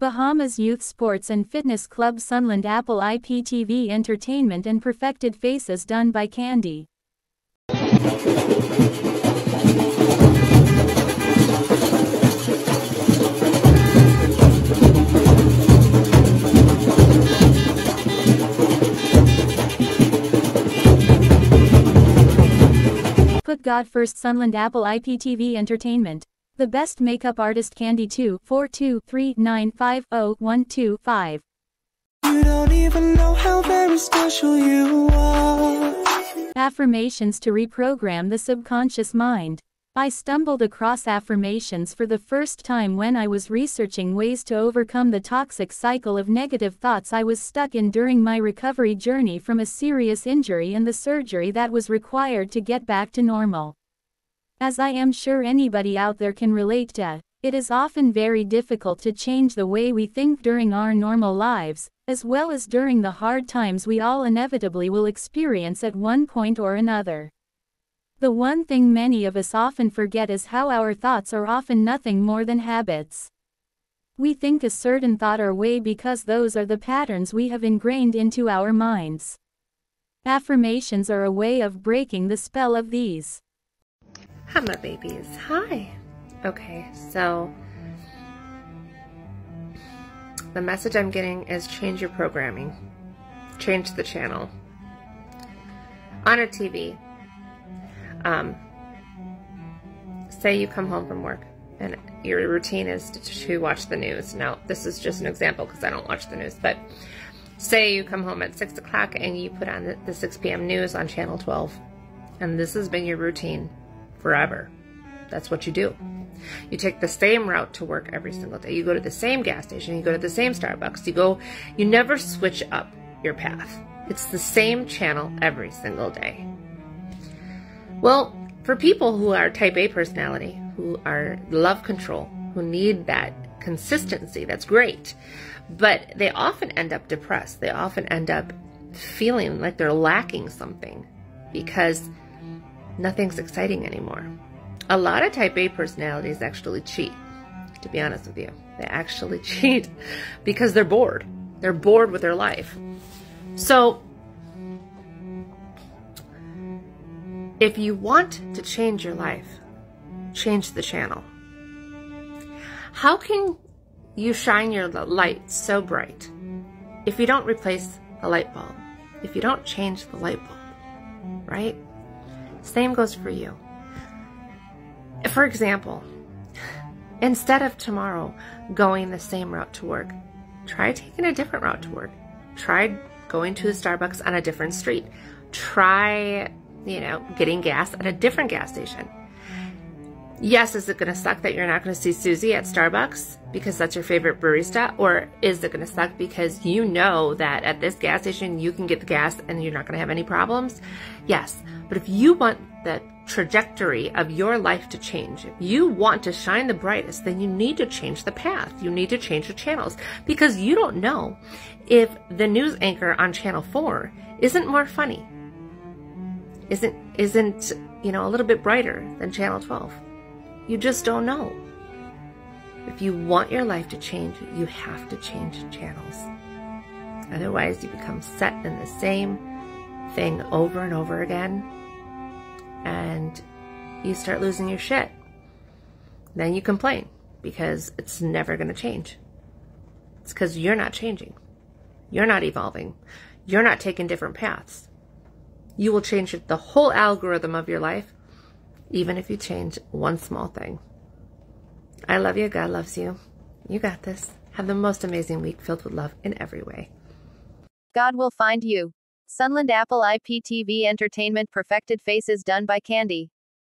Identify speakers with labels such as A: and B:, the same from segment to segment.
A: Bahamas Youth Sports and Fitness Club, Sunland Apple IPTV Entertainment, and Perfected Faces done by Candy. Put God first. Sunland Apple IPTV Entertainment. The best makeup artist. Candy 24239500125.
B: You don't even know how very special you are.
A: Affirmations to reprogram the subconscious mind. I stumbled across affirmations for the first time when I was researching ways to overcome the toxic cycle of negative thoughts I was stuck in during my recovery journey from a serious injury and the surgery that was required to get back to normal. As I am sure anybody out there can relate to, it is often very difficult to change the way we think during our normal lives, as well as during the hard times we all inevitably will experience at one point or another. The one thing many of us often forget is how our thoughts are often nothing more than habits. We think a certain thought our way because those are the patterns we have ingrained into our minds. Affirmations are a way of breaking the spell of these.
C: Hi, my babies. Hi. Okay, so the message I'm getting is change your programming. Change the channel. On a TV, say you come home from work and your routine is to watch the news. Now, this is just an example because I don't watch the news, but say you come home at 6 o'clock and you put on the 6 p.m. news on Channel 12, and this has been your routine forever. That's what you do. You take the same route to work every single day. You go to the same gas station. You go to the same Starbucks. You never switch up your path. It's the same channel every single day. Well, for people who are type A personality, who are love control, who need that consistency, that's great. But they often end up depressed. They often end up feeling like they're lacking something because nothing's exciting anymore. A lot of type A personalities actually cheat, to be honest with you. They actually cheat because they're bored. They're bored with their life. So, if you want to change your life, change the channel. How can you shine your light so bright if you don't replace the light bulb? If you don't change the light bulb, right? Same goes for you. For example, instead of tomorrow going the same route to work, try taking a different route to work. Try going to a Starbucks on a different street. Try, getting gas at a different gas station. Yes, is it going to suck that you're not going to see Susie at Starbucks because that's your favorite barista? Or is it going to suck because you know that at this gas station you can get the gas and you're not going to have any problems? Yes, but if you want the trajectory of your life to change, if you want to shine the brightest, then you need to change the path. You need to change the channels because you don't know if the news anchor on Channel 4 isn't more funny, isn't a little bit brighter than Channel 12. You just don't know. If you want your life to change, you have to change channels. Otherwise, you become set in the same thing over and over again, and you start losing your shit. Then you complain because it's never going to change. It's because you're not changing. You're not evolving. You're not taking different paths. You will change the whole algorithm of your life, even if you change one small thing. I love you. God loves you. You got this. Have the most amazing week filled with love in every way.
A: God will find you. Sunland Apple IPTV Entertainment. Perfected Faces done by Candy.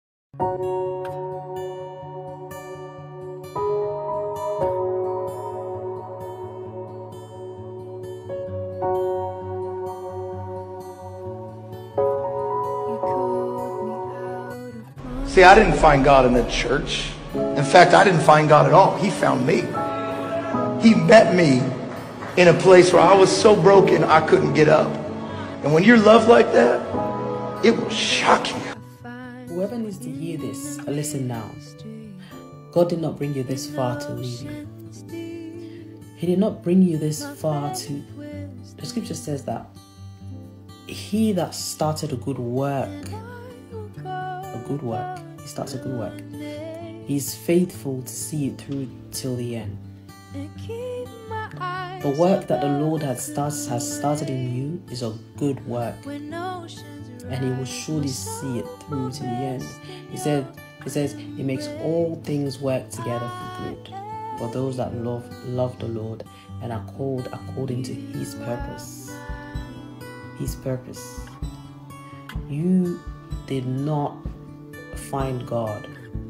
D: See, I didn't find God in the church. In fact, I didn't find God at all. He found me. He met me in a place where I was so broken I couldn't get up. And when you're loved like that, it will shock you.
E: Whoever needs to hear this, listen now. God did not bring you this far to leave you. He did not bring you this far to... The scripture says that he that started a good work, he starts a good work. He's faithful to see it through till the end. The work that the Lord has started in you is a good work, and he will surely see it through to the end. He says he makes all things work together for good for those that love the Lord and are called according to his purpose. His purpose. You did not find God.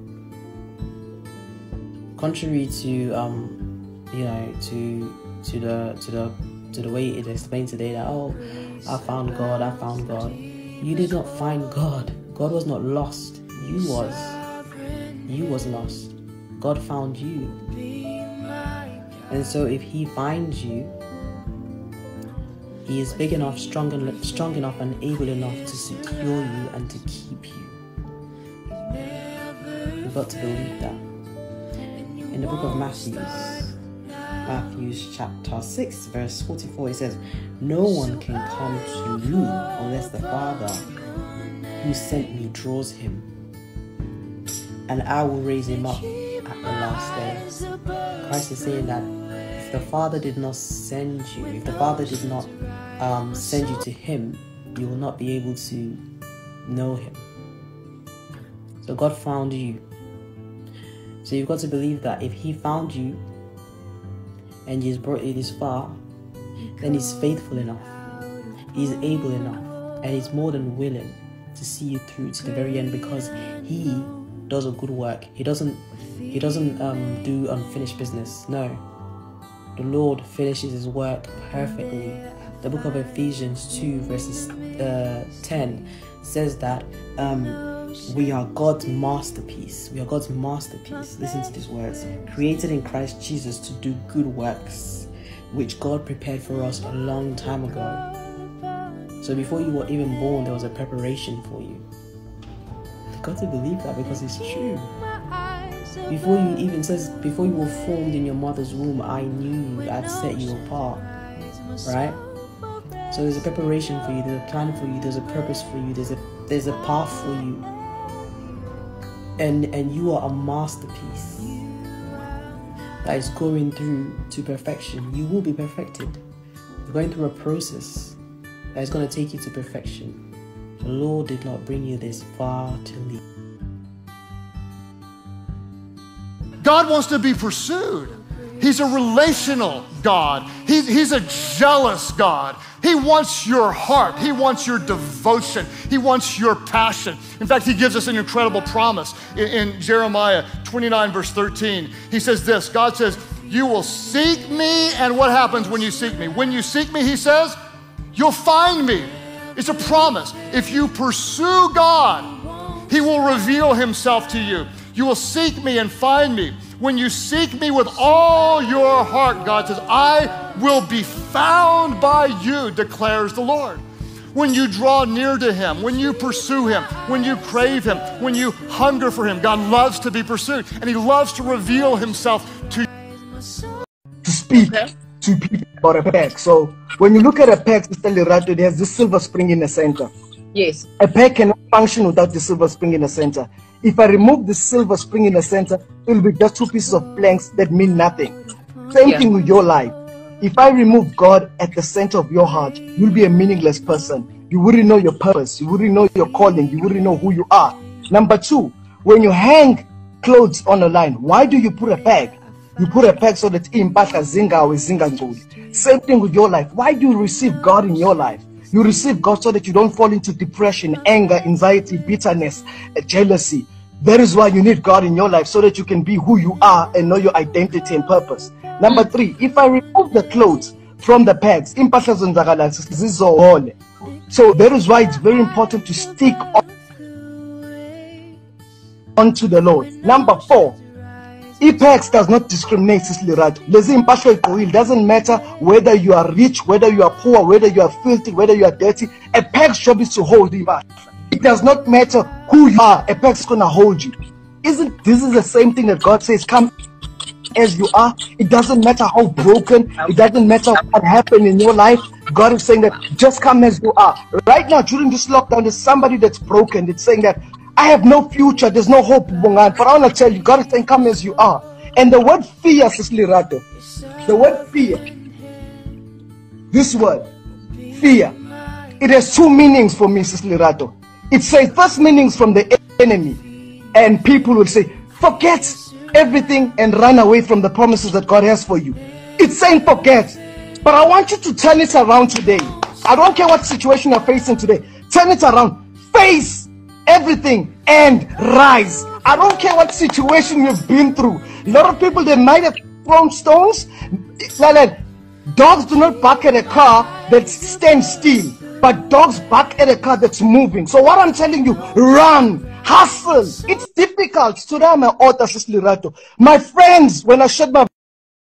E: Contrary to to the way it explained today that, oh, I found God. You did not find God. God was not lost. You was lost. God found you. And so if he finds you, he is big enough, strong enough and able enough to secure you and to keep you. You've got to believe that. In the book of Matthew chapter 6 verse 44, it says, no one can come to me unless the Father who sent me draws him, and I will raise him up at the last day. Christ is saying that if the Father did not send you, if the Father did not send you to him, you will not be able to know him. So God found you. So you've got to believe that if he found you and he's brought you this far, then he's faithful enough, he's able enough, and he's more than willing to see you through to the very end, because he does a good work. He doesn't do unfinished business. No, the Lord finishes his work perfectly. The book of Ephesians 2 verses 10 says that we are God's masterpiece. We are God's masterpiece. Listen to these words. Created in Christ Jesus to do good works, which God prepared for us a long time ago. So before you were even born, there was a preparation for you. You've got to believe that, because it's true. Before you were formed in your mother's womb, I knew you. I'd set you apart. Right? So there's a preparation for you. There's a plan for you. There's a purpose for you. There's a path for you. And you are a masterpiece that is going through to perfection. You will be perfected. You're going through a process that is going to take you to perfection. The Lord did not bring you this far to leave.
F: God wants to be pursued. He's a relational God. He's a jealous God. He wants your heart. He wants your devotion. He wants your passion. In fact, he gives us an incredible promise. In Jeremiah 29 verse 13, he says this. God says, you will seek me, and what happens when you seek me? When you seek me, he says, you'll find me. It's a promise. If you pursue God, he will reveal himself to you. You will seek me and find me. When you seek me with all your heart, God says, I will be found by you, declares the Lord. When you draw near to him, when you pursue him, when you crave him, when you hunger for him, God loves to be pursued, and he loves to reveal himself to you.
G: To speak to people about a peg. So when you look at a peg, Sister Lerato, there's this silver spring in the center.
H: Yes.
G: A peg cannot function without the silver spring in the center. If I remove the silver spring in the center, it will be just two pieces of planks that mean nothing. Same thing with your life. If I remove God at the center of your heart, you'll be a meaningless person. You wouldn't know your purpose. You wouldn't know your calling. You wouldn't know who you are. Number two, when you hang clothes on a line, why do you put a peg? You put a peg so that impahla zingawe zingangcoli. Same thing with your life. Why do you receive God in your life? You receive God so that you don't fall into depression, anger, anxiety, bitterness, jealousy. That is why you need God in your life, so that you can be who you are and know your identity and purpose. Number three, if I remove the clothes from the pegs, so that is why it's very important to stick onto the Lord. Number four, IPEX does not discriminate. It doesn't matter whether you are rich, whether you are poor, whether you are filthy, whether you are dirty. A PEX job is to hold you. It does not matter who you are. A PEX is going to hold you. This is the same thing that God says, come as you are. It doesn't matter how broken, it doesn't matter what happened in your life. God is saying that just come as you are. Right now, during this lockdown, there's somebody that's broken. It's saying that I have no future, there's no hope, but I want to tell you, God is saying come as you are. And the word fear, Sis Lerato, the word fear, this word, fear, it has two meanings for me, Sis Lerato. It says first meanings from the enemy, and people would say, forget everything and run away from the promises that God has for you. It's saying forget. But I want you to turn it around today. I don't care what situation you're facing today. Turn it around. Face everything and rise. I don't care what situation you've been through. A lot of people, they might have thrown stones. Like, dogs do not bark at a car that stands still, but dogs bark at a car that's moving. So what I'm telling you, run, hustle. It's difficult. Today I'm an author, Sis Lerato. My friends, when I shut my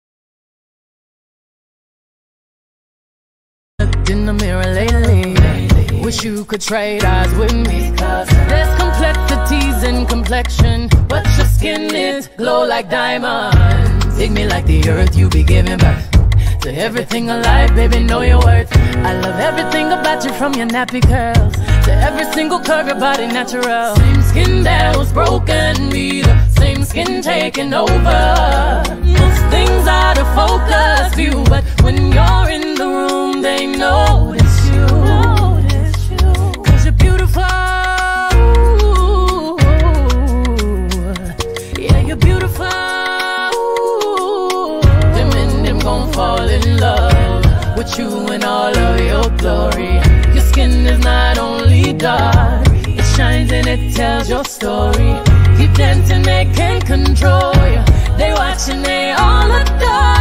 H: in the mirror lately, wish you could trade eyes with me. There's complexities in complexion, but your skin is glow like diamonds. Dig me like the earth, you be giving birth to everything alive, baby, know your worth. I love everything about you, from your nappy curls to every single curve, your body natural. Same skin that was broken, be the same skin taking over. Most things out of focus view, but when you're in the room, they notice you. Cause you're beautiful. Yeah, you're beautiful. Gon' fall in love with you in all of your glory. Your skin is not only dark, it shines and it tells your story. Keep dancing, they can't control you. They watching, they all adore